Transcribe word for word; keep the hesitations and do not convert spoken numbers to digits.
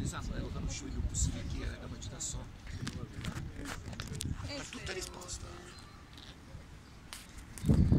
esatto, devo far uscire il più possibile chi ha la capacità so. Per tutte risposte.